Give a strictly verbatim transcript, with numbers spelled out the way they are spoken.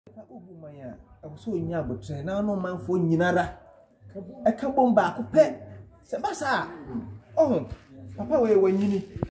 Ubumaya, I was so young, but now no man for Yinara. I come bomb back, pet. Sabasa. Oh, Papa, where when you need.